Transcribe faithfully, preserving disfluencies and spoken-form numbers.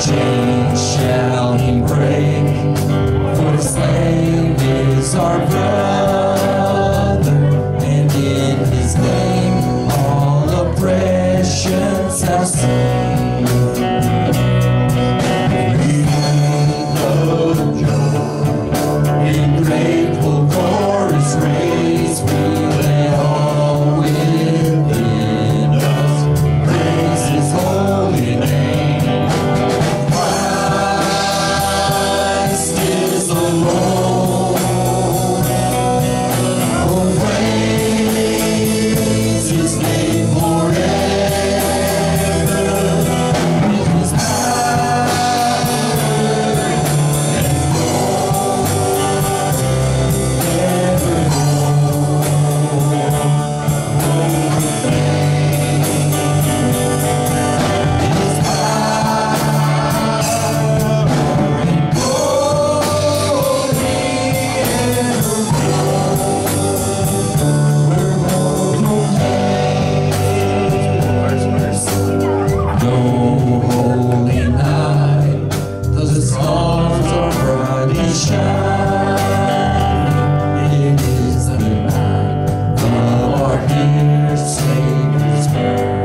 chains shall he break, for the slave is our brother, and in his name all oppression shall cease. We love joy, in grateful chorus raise, we let all within us praise his holy name. Christ is the Lord. Oh, praise his name forever. With his power and glory holy night, though the stars are brightly shining, it is the night of our dear Savior's birth.